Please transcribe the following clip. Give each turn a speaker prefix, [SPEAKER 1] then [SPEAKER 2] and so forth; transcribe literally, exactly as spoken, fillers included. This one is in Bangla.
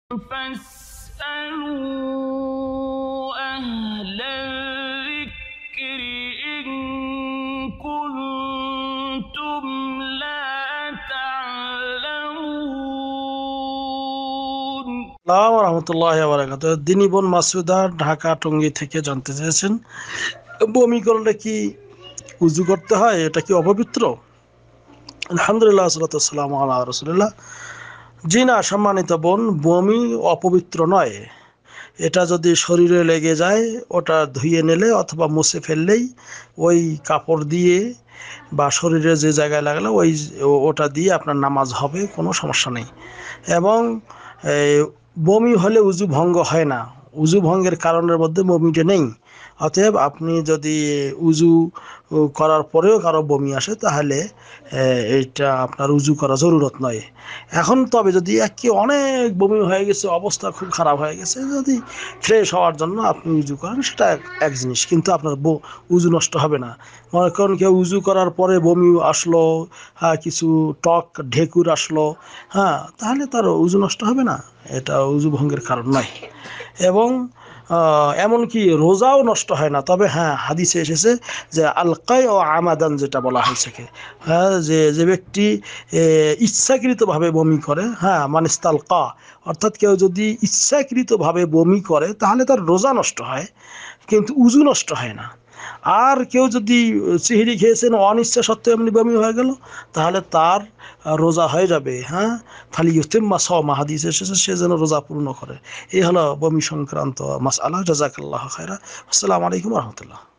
[SPEAKER 1] فاسألوا أهل الذكر إن كنتم لا تعلمون।
[SPEAKER 2] আসসালামু আলাইকুম রহমতুল্লাহি ওয়া বারাকাতুহু। দিনী বোন মাসুদা ঢাকা টঙ্গী থেকে জানতে চেয়েছেন, বমি করলে কি উযু করতে হয়? এটা কি অপবিত্র? আলহামদুলিল্লাহ, সাল্লাতু ওয়াসসালামু আলা রাসূলিল্লাহ। জি না সম্মানিত বোন, বমি অপবিত্র নয়। এটা যদি শরীরে লেগে যায়, ওটা ধুয়ে নিলে অথবা মুছে ফেললেই ওই কাপড় দিয়ে বা শরীরে যে জায়গায় লাগলে ওই ওটা দিয়ে আপনার নামাজ হবে, কোনো সমস্যা নেই। এবং বমি হলে উযু ভঙ্গ হয় না, উযু ভঙ্গের কারণের মধ্যে বমিটা নেই। অতএব আপনি যদি উযু করার পরেও কারো বমি আসে, তাহলে এইটা আপনার উযু করা জরুরত নয়। এখন তবে যদি একে অনেক বমি হয়ে গেছে, অবস্থা খুব খারাপ হয়ে গেছে, যদি ফ্রেশ হওয়ার জন্য আপনি উযু করেন, সেটা এক জিনিস, কিন্তু আপনার উযু নষ্ট হবে না। মনে করেন কেউ উযু করার পরে বমি আসলো, হ্যাঁ, কিছু টক ঢেকুর আসলো, হ্যাঁ, তাহলে তার উযু নষ্ট হবে না, এটা উযু ভঙ্গের কারণ নয়। এবং এমনকি রোজাও নষ্ট হয় না। তবে হ্যাঁ, হাদিসে এসেছে যে আলকাই ও আমাদান, যেটা বলা হয়েছে, হ্যাঁ, যে যে ব্যক্তি ইচ্ছাকৃতভাবে বমি করে, হ্যাঁ, মানিস্তালকা, অর্থাৎ কেউ যদি ইচ্ছাকৃতভাবে বমি করে তাহলে তার রোজা নষ্ট হয়, কিন্তু উযু নষ্ট হয় না। আর কেউ যদি সিহরি খেয়েছেন, অনিচ্ছা সত্ত্বেও এমনি বমি হয়ে গেল, তাহলে তার রোজা হয়ে যাবে। হ্যাঁ, ফালি ইউতিম্মা সাওমা, হাদিস এসেছে, সে যেন রোজা পূর্ণ করে। এই হলো বমি সংক্রান্ত মাসআলা। জাযাকাল্লাহু খায়রা। আসসালামু আলাইকুম ওয়া রাহমাতুল্লাহ।